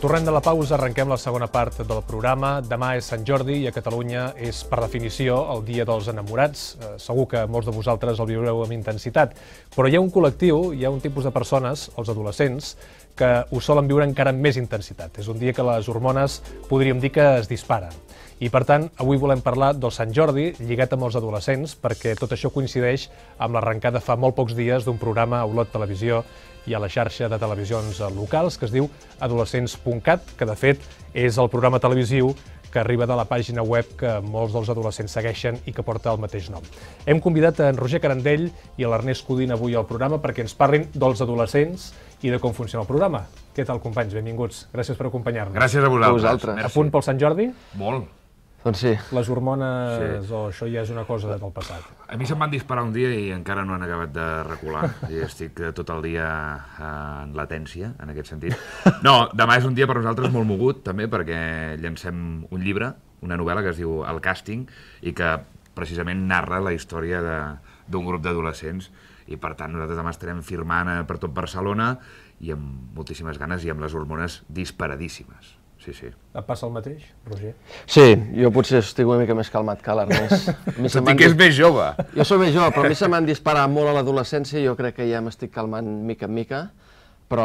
Tornem de la pausa, arrenquem la segona part del programa. Demà és Sant Jordi i a Catalunya és, per definició, el dia dels enamorats. Segur que molts de vosaltres el viureu amb intensitat. Però hi ha un col·lectiu, hi ha un tipus de persones, els adolescents, que ho solen viure encara amb més intensitat. És un dia que les hormones podríem dir que es disparen. I, per tant, avui volem parlar del Sant Jordi lligat amb els adolescents, perquè tot això coincideix amb l'arrencada fa molt pocs dies d'un programa a Olot Televisió i a la xarxa de televisions locals que es diu adolescents.cat, que de fet és el programa televisiu que arriba de la pàgina web que molts dels adolescents segueixen i que porta el mateix nom. Hem convidat en Roger Carandell i l'Ernest Codina avui al programa perquè ens parlin dels adolescents i de com funciona el programa. Què tal, companys? Benvinguts. Gràcies per acompanyar-nos. Gràcies a vosaltres. A punt pel Sant Jordi? Molt. Doncs sí. Les hormones, o això ja és una cosa del passat? A mi se'm van disparar un dia i encara no han acabat de recular. I estic tot el dia en latència, en aquest sentit. No, demà és un dia per nosaltres molt mogut, també, perquè llancem un llibre, una novel·la que es diu El Càsting, i que precisament narra la història d'un grup d'adolescents. I per tant nosaltres demà estarem firmant per tot Barcelona i amb moltíssimes ganes i amb les hormones disparadíssimes. Sí, sí. Et passa el mateix, Roger? Sí, jo potser estic una mica més calmat que l'Ernest. Tot i que és més jove. Jo soc més jove, però a mi se m'han disparat molt a l'adolescència i jo crec que ja m'estic calmant mica en mica. Però,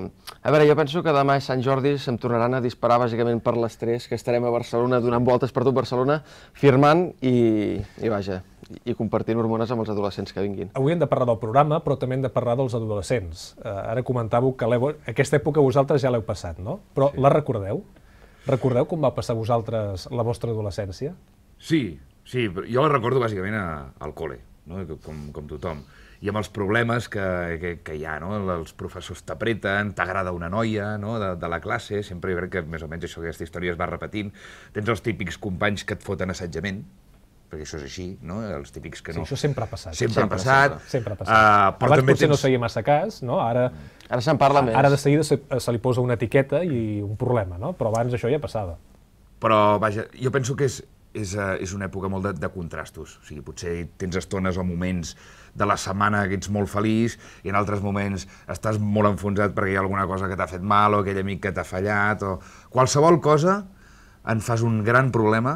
a veure, jo penso que demà és Sant Jordi, se'm tornaran a disparar bàsicament per l'estrès, que estarem a Barcelona donant voltes per tot Barcelona, firmant i vaja, i compartint hormones amb els adolescents que vinguin. Avui hem de parlar del programa, però també hem de parlar dels adolescents. Ara comentàveu que aquesta època vosaltres ja l'heu passat, no? Però sí. La recordeu? Recordeu com va passar vosaltres la vostra adolescència? Sí, sí, jo la recordo bàsicament al col·le, no? Com tothom. I amb els problemes que hi ha, no? Els professors t'apreten, t'agrada una noia, no? de la classe, sempre jo crec que més o menys aquesta història es va repetint. Tens els típics companys que et foten assetjament, perquè això és així, no? Els típics que no... Sí, això sempre ha passat. Sempre ha passat. Sempre ha passat. Abans potser no feia massa cas, no? Ara se'n parla més. Ara de seguida se li posa una etiqueta i un problema, no? Però abans això ja passava. Però, vaja, jo penso que és una època molt de contrastos. O sigui, potser tens estones o moments de la setmana que ets molt feliç i en altres moments estàs molt enfonsat perquè hi ha alguna cosa que t'ha fet mal o aquell amic que t'ha fallat o... Qualsevol cosa en fas un gran problema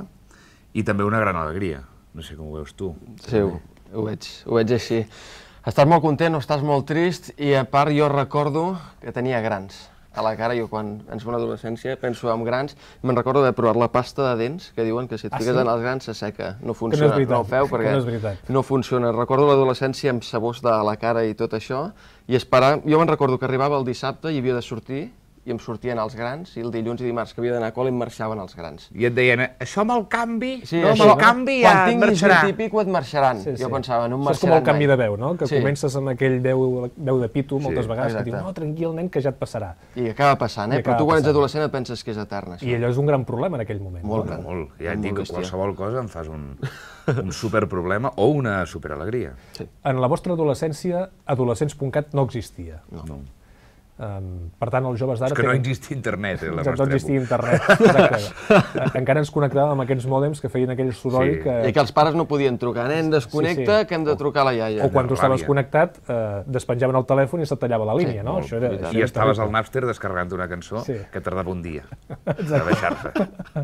i també una gran alegria. No sé com ho veus tu. Sí, ho veig així. Estàs molt content o estàs molt trist i a part jo recordo que tenia grans a la cara. Jo quan ens fa una adolescència penso en grans. Me'n recordo d'haver provat la pasta de dents, que diuen que si et fiques en els grans s'asseca. No funciona, no ho feu perquè no funciona. Recordo l'adolescència amb sabors de la cara i tot això i esperar. Jo me'n recordo que arribava el dissabte i havia de sortir i em sortien els grans, i el dilluns i dimarts que havia d'anar a col·le em marxaven els grans. I et deien, això amb el canvi, sí, no, amb el canvi ja et marxarà. Quan tinguis 20 i pico et marxaran. Sí, sí. Jo pensava, no em marxaran mai. Això és com el canvi de veu, no? Que comences amb aquell veu de pito moltes vegades, que diu, no, tranquil, nen, que ja et passarà. I acaba passant, però tu quan ets adolescent et penses que és etern, això. I allò és un gran problema en aquell moment. Molt gran. Molt. Ja et dic que qualsevol cosa em fas un superproblema o una superalegria. En la vostra adolescència, adolescents.cat no existia. No. Per tant, els joves d'ara... És que no existia internet, la nostra època. No existia internet, exacte. Encara ens connectàvem amb aquests mòdems que feien aquell soroll que... I que els pares no podien trucar. Nen, desconnecta, que hem de trucar a la iaia. O quan tu estaves connectat, despenjaven el telèfon i se't tallava la línia, no? I estaves al Napster descarregant una cançó que tardava un dia de baixar-se.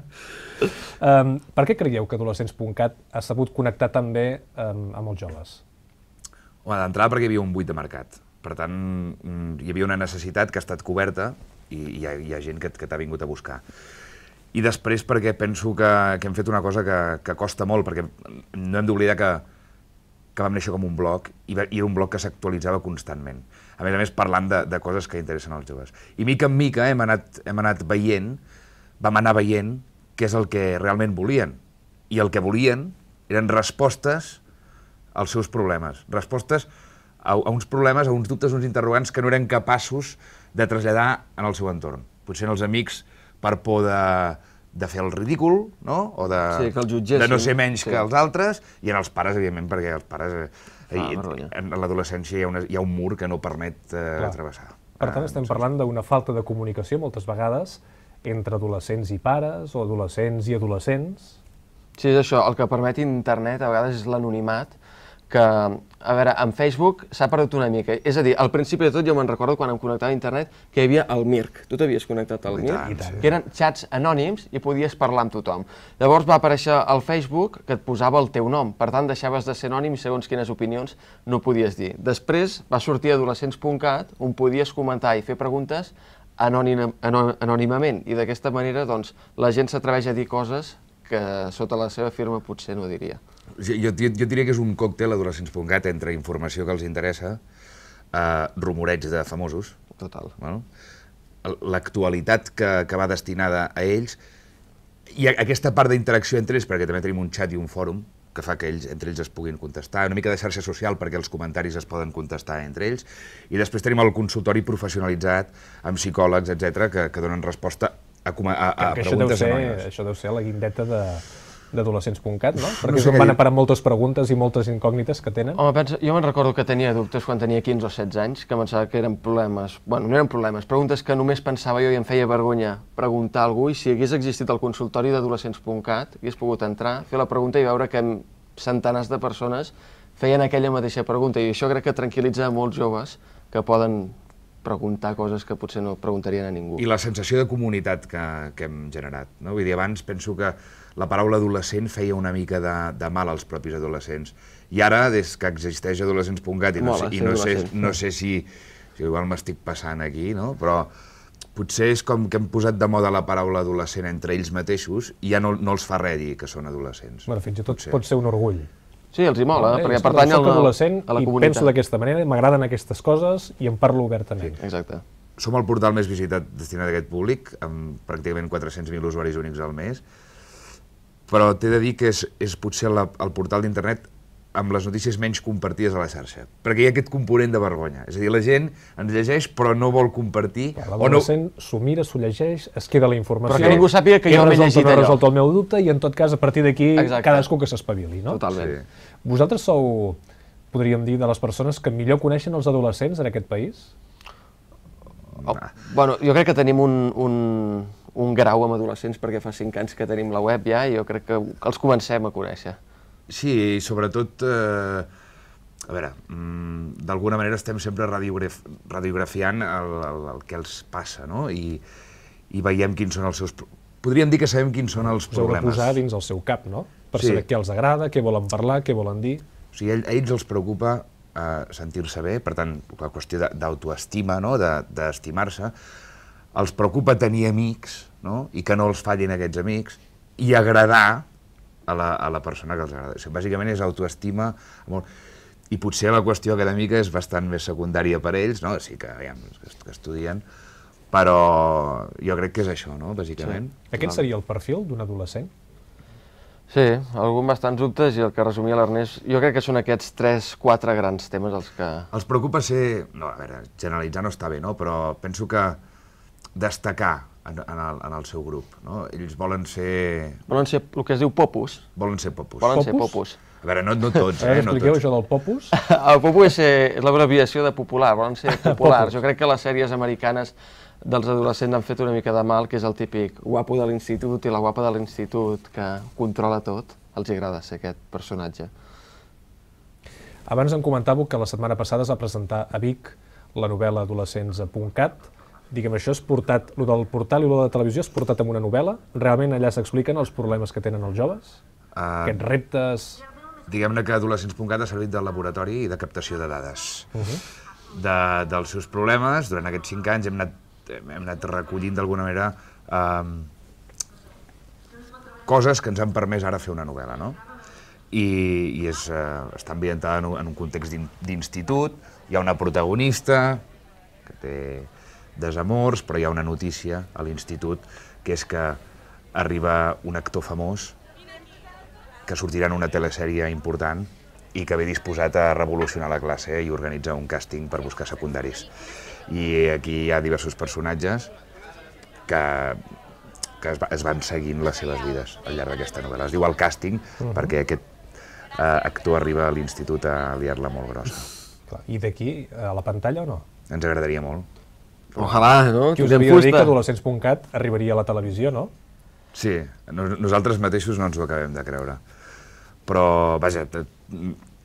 Per què creieu que adolescents.cat ha sabut connectar tan bé amb els joves? D'entrada perquè hi havia un buit de mercat. Per tant, hi havia una necessitat que ha estat coberta i hi ha gent que t'ha vingut a buscar. I després perquè penso que hem fet una cosa que costa molt, perquè no hem d'oblidar que vam néixer com un blog i era un blog que s'actualitzava constantment. A més, parlant de coses que interessen als joves. I mica en mica hem anat veient, vam anar veient què és el que realment volien. I el que volien eren respostes als seus problemes. Respostes a uns problemes, a uns dubtes, uns interrogants que no eren capaços de traslladar en el seu entorn. Potser en els amics per por de fer el ridícul, no? O de no ser menys que els altres, i en els pares, evidentment, perquè els pares... En l'adolescència hi ha un mur que no permet travessar. Per tant, estem parlant d'una falta de comunicació, moltes vegades, entre adolescents i pares, o adolescents i adolescents. Sí, és això. El que permet internet a vegades és l'anonimat, que A veure, en Facebook s'ha perdut una mica. És a dir, al principi de tot jo me'n recordo quan em connectava a internet que hi havia el Mirk. Tu t'havies connectat al Mirk? Que eren xats anònims i podies parlar amb tothom. Llavors va aparèixer al Facebook que et posava el teu nom. Per tant, deixaves de ser anònim i segons quines opinions no podies dir. Després va sortir adolescents.cat on podies comentar i fer preguntes anònimament. I d'aquesta manera doncs, la gent s'atreveix a dir coses que sota la seva firma potser no diria. Jo diria que és un còctel adolescents.cat entre informació que els interessa, rumoreig de famosos, l'actualitat que va destinada a ells, i aquesta part d'interacció entre ells, perquè també tenim un xat i un fòrum, que fa que entre ells es puguin contestar, una mica de xarxa social perquè els comentaris es poden contestar entre ells, i després tenim el consultori professionalitzat amb psicòlegs, etc., que donen resposta a preguntes anònimes. Això deu ser la guindeta d'adolescents.cat, no? Perquè és on van a parar moltes preguntes i moltes incògnites que tenen. Home, jo me'n recordo que tenia dubtes quan tenia 15 o 16 anys, que pensava que eren problemes, bueno, no eren problemes, preguntes que només pensava jo i em feia vergonya preguntar a algú, i si hagués existit el consultori d'adolescents.cat, hagués pogut entrar, fer la pregunta i veure que centenars de persones feien aquella mateixa pregunta, i això crec que tranquil·litza molts joves que poden preguntar coses que potser no preguntarien a ningú. I la sensació de comunitat que hem generat, no? Vull dir, abans penso que la paraula adolescent feia una mica de mal als propis adolescents. I ara, des que existeix adolescents.cat, i no sé si igual m'estic passant aquí, no? Però potser és com que hem posat de moda la paraula adolescent entre ells mateixos i ja no els fa res dir que són adolescents. Bueno, fins i tot pot ser un orgull. Sí, els hi mola, perquè pertany a la comunitat. I penso d'aquesta manera, m'agraden aquestes coses i en parlo obertament. Exacte. Som el portal més visitat destinat a aquest públic, amb pràcticament 400.000 usuaris únics al mes, però t'he de dir que és potser el portal d'internet amb les notícies menys compartides a la xarxa, perquè hi ha aquest component de vergonya. És a dir, la gent ens llegeix però no vol compartir. L'adolescent s'ho mira, s'ho llegeix, es queda la informació... Però que ningú sàpiga que jo m'he llegit allò. He resolt el meu dubte i en tot cas, a partir d'aquí, cadascú que s'espavili, no? Totalment. Vosaltres sou, podríem dir, de les persones que millor coneixen els adolescents en aquest país? Bueno, jo crec que tenim un grau amb adolescents perquè fa 5 anys que tenim la web ja i jo crec que els comencem a conèixer. Sí, i sobretot, a veure, d'alguna manera estem sempre radiografiant el que els passa, no? I veiem quins són els seus... Podríem dir que sabem quins són els problemes. Us heu de posar dins el seu cap, no? Per saber què els agrada, què volen parlar, què volen dir. O sigui, a ells els preocupa sentir-se bé, per tant, la qüestió d'autoestima, d'estimar-se, els preocupa tenir amics, i que no els fallin aquests amics, i agradar a la persona que els agrada. Bàsicament és autoestima, i potser la qüestió acadèmica és bastant més secundària per ells, sí que estudien, però jo crec que és això, bàsicament. Aquest seria el perfil d'un adolescent? Sí, algú amb bastants dubtes i el que resumia l'Ernest, jo crec que són aquests 3-4 grans temes els que... Els preocupa ser, no, a veure, generalitzar no està bé, però penso que destacar en el seu grup, ells volen ser... Volen ser el que es diu popus. Volen ser popus. Volen ser popus. A veure, no tots, Expliqueu això del popus? El popus és l'abreviació de popular, volen ser populars. Jo crec que les sèries americanes dels adolescents han fet una mica de mal, que és el típic guapo de l'institut i la guapa de l'institut que controla tot. Els agrada ser aquest personatge. Abans em comentàveu que la setmana passada es va presentar a Vic la novel·la Adolescents.cat. Diguem, això és portat, el del portal i el de la televisió és portat en una novel·la? Realment allà s'expliquen els problemes que tenen els joves? Aquests reptes... Diguem-ne que Adolescents.cat ha servit de laboratori i de captació de dades. Dels seus problemes, durant aquests 5 anys hem anat recollint d'alguna manera coses que ens han permès ara fer una novel·la, no? I està ambientada en un context d'institut, hi ha una protagonista que té desamors, però hi ha una notícia a l'institut, que és que arriba un actor famós que sortirà en una telesèrie important i que ve disposat a revolucionar la classe i organitza un càsting per buscar secundaris. I aquí hi ha diversos personatges que es van seguint les seves vides al llarg d'aquesta novel·la. Es diu El càsting perquè aquest actor arriba a l'institut a liar-la molt grossa. I d'aquí a la pantalla o no? Ens agradaria molt. Ojalà, no? Qui us havia de dir que Adolescents.cat arribaria a la televisió, no? Sí, nosaltres mateixos no ens ho acabem de creure. Però, vaja,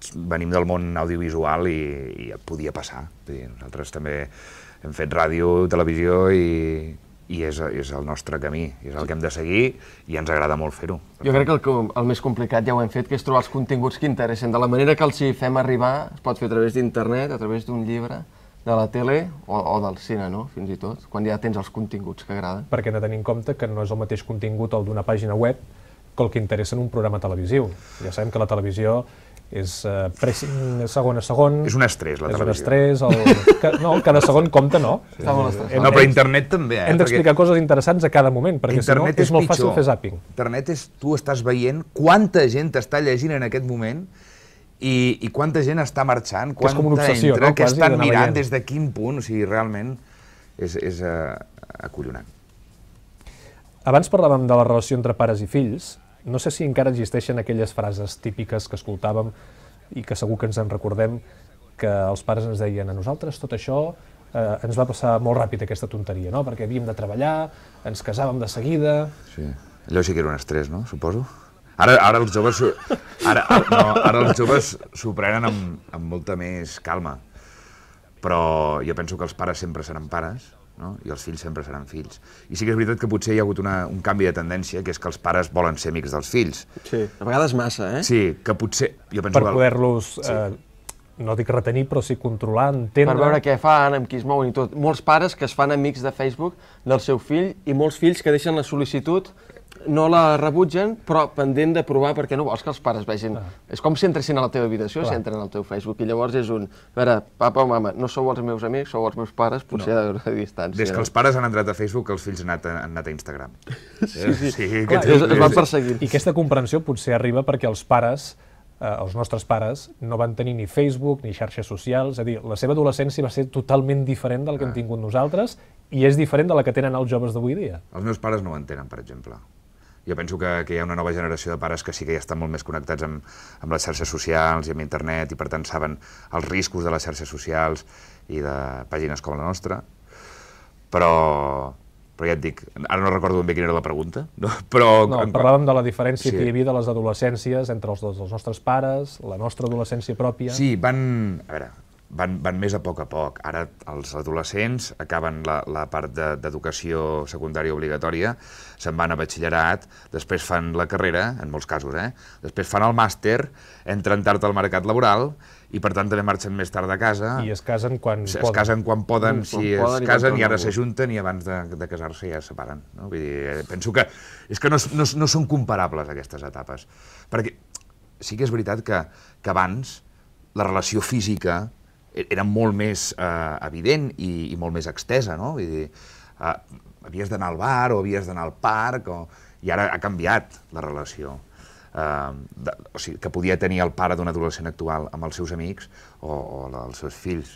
venim del món audiovisual i podia passar. Vull dir, nosaltres també hem fet ràdio, televisió i és el nostre camí, és el que hem de seguir i ens agrada molt fer-ho. Jo crec que el més complicat ja ho hem fet, que és trobar els continguts que interessen. De la manera que els hi fem arribar, es pot fer a través d'internet, a través d'un llibre, de la tele o del cine, no? Fins i tot, quan ja tens els continguts que agraden. Perquè hem de tenir en compte que no és el mateix contingut el d'una pàgina web que el que interessa en un programa televisiu. Ja sabem que la televisió és pressing segon a segon. És un estrès, la televisió. És un estrès. No, cada segon compta, no. Està molt estressat. No, però internet també, Hem d'explicar coses interessants a cada moment, perquè si no és molt fàcil fer zàping. Internet és, tu estàs veient quanta gent està llegint en aquest moment i quanta gent està marxant, quanta obsessió, entra, no? que estan mirant veient. des de quin punt, o sigui, realment és acollonant. Abans parlàvem de la relació entre pares i fills. No sé si encara existeixen aquelles frases típiques que escoltàvem i que segur que ens en recordem, que els pares ens deien a nosaltres tot això ens va passar molt ràpid aquesta tonteria, no? Perquè havíem de treballar, ens casàvem de seguida... Sí. Allò sí que era un estrès, no? Suposo. Ara els joves s'ho prenen amb molta més calma, però jo penso que els pares sempre seran pares, no? I els fills sempre seran fills. I sí que és veritat que potser hi ha hagut un canvi de tendència, que és que els pares volen ser amics dels fills. Sí, a vegades massa, eh? Sí, que potser... Jo penso per poder-los, no dic retenir, però sí controlar, entendre... Per veure què fan, amb qui es mouen i tot. Molts pares que es fan amics de Facebook del seu fill i molts fills que deixen la sol·licitud, no la rebutgen, però pendent de provar perquè no vols que els pares vegin. És com si entressin a la teva habitació, si entren al teu Facebook, i llavors és a veure, papa o mama, no sou els meus amics, sou els meus pares, potser hi ha d'haver distància. Des que els pares han entrat a Facebook, els fills han anat a Instagram. Sí. Clar, es van perseguint. I aquesta comprensió potser arriba perquè els pares, els nostres pares, no van tenir ni Facebook ni xarxes socials, és a dir, la seva adolescència va ser totalment diferent del que hem tingut nosaltres i és diferent de la que tenen els joves d'avui dia. Els meus pares no ho entenen, per exemple. Jo penso que hi ha una nova generació de pares que sí que ja estan molt més connectats amb les xarxes socials i amb internet i per tant saben els riscos de les xarxes socials i de pàgines com la nostra, però ja et dic, ara no recordo ben bé quina era la pregunta, no? Parlàvem de la diferència que hi havia de les adolescències entre els nostres pares, la nostra adolescència pròpia... Sí, van més a poc. Ara els adolescents acaben la part d'educació secundària obligatòria, se'n van a batxillerat, després fan la carrera, en molts casos, després fan el màster, entren tard al mercat laboral i per tant també marxen més tard de casa. I es casen quan poden. Es casen quan poden, si es casen i ara s'ajunten i abans de casar-se ja es separen. Vull dir, penso que no són comparables aquestes etapes. Perquè sí que és veritat que abans la relació física era molt més evident i molt més extesa, no? Vull dir, havies d'anar al bar o havies d'anar al parc, i ara ha canviat la relació. O sigui, que podia tenir el pare d'un adolescent actual amb els seus amics o els seus fills.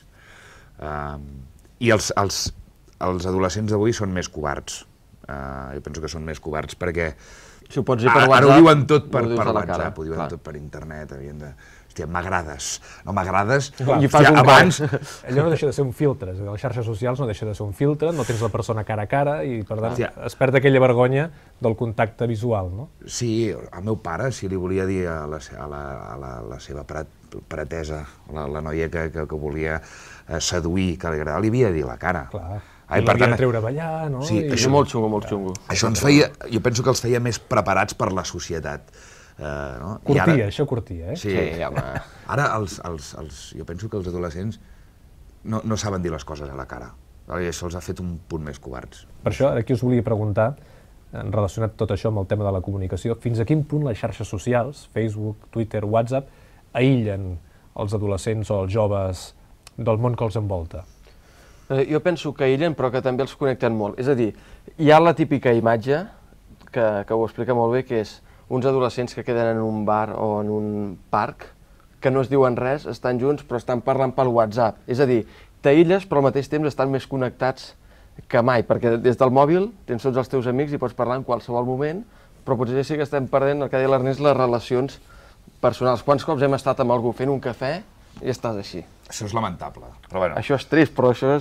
I els adolescents d'avui són més covards. Jo penso que són més covards perquè ara ho diuen tot per WhatsApp, ho diuen tot per internet, hòstia, m'agrades, no m'agrades, abans... Allò no deixa de ser un filtre, les xarxes socials no deixa de ser un filtre, no tens la persona cara a cara i per tant es perd aquella vergonya del contacte visual, no? Sí, al meu pare, si li volia dir a la seva pretesa, la noia que volia seduir, que li agradava, li havia de dir la cara. Clar. I l'havia de treure a ballar, no? Sí, això molt xungo, molt xungo. Això ens feia, jo penso que els feia més preparats per la societat. Curtia, això curtia, eh? Sí, home. Ara jo penso que els adolescents no saben dir les coses a la cara. I això els ha fet un punt més covards. Per això, aquí us volia preguntar, relacionat tot això amb el tema de la comunicació, fins a quin punt les xarxes socials, Facebook, Twitter, WhatsApp, aïllen els adolescents o els joves del món que els envolta? Jo penso que aïllen, però que també els connecten molt. És a dir, hi ha la típica imatge, que ho explica molt bé, que és uns adolescents que queden en un bar o en un parc, que no es diuen res, estan junts, però estan parlant pel WhatsApp. És a dir, t'aïlles, però al mateix temps estan més connectats que mai, perquè des del mòbil tens tots els teus amics i pots parlar en qualsevol moment, però potser sí que estem perdent, el que deia l'Ernest, les relacions personals. Quants cops hem estat amb algú fent un cafè i estàs així? Això és lamentable. Però bueno. Això és trist, però això és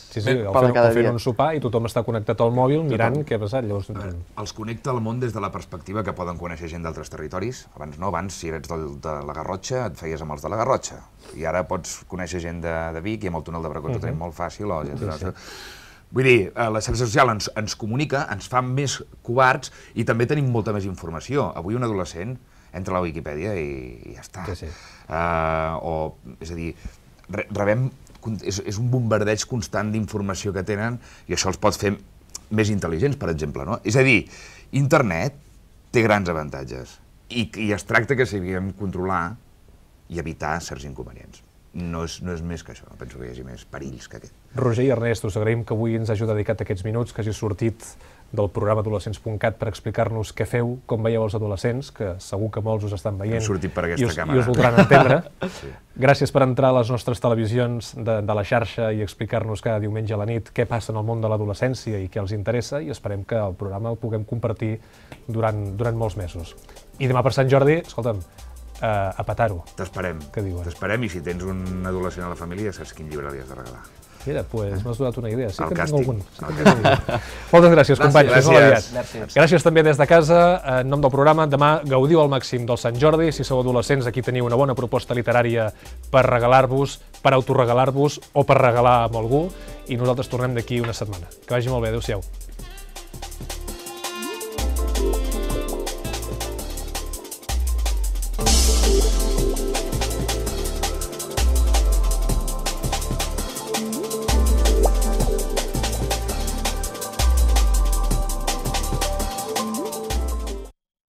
Sí, o fent un sopar i tothom està connectat al mòbil mirant què ha passat. Els connecta al món des de la perspectiva que poden conèixer gent d'altres territoris. Abans no, si eres de la Garrotxa et feies amb els de la Garrotxa. I ara pots conèixer gent de Vic i amb el túnel de Bracot ho tenim molt fàcil. Vull dir, la xarxa social ens comunica, ens fa més covards i també tenim molta més informació. Avui un adolescent entra a la Wikipedia i ja està. És a dir, rebem... És un bombardeig constant d'informació que tenen i això els pot fer més intel·ligents, per exemple. És a dir, internet té grans avantatges i es tracta que sapiguem controlar i evitar certs inconvenients. No és més que això, penso que hi hagi més perills que aquest. Roger i Ernest, us agraïm que avui ens hagi dedicat aquests minuts, que hagi sortit del programa adolescents.cat per explicar-nos què feu, com veieu els adolescents, que segur que molts us estan veient i us voldran entendre. Gràcies per entrar a les nostres televisions de la xarxa i explicar-nos cada diumenge a la nit què passa en el món de l'adolescència i què els interessa, i esperem que el programa el puguem compartir durant molts mesos. I demà per Sant Jordi, escolta'm, a petar-ho. T'esperem. Què diuen? T'esperem, i si tens un adolescent a la família saps quin llibre li has de regalar. Mira, doncs m'has donat una idea. Sí que tinc algun. Moltes gràcies, companys. Fins molt aviat. Gràcies també des de casa. En nom del programa, demà gaudiu al màxim del Sant Jordi. Si sou adolescents, aquí teniu una bona proposta literària per regalar-vos, per autoregalar-vos o per regalar amb algú. I nosaltres tornem d'aquí una setmana. Que vagi molt bé. Adéu-siau.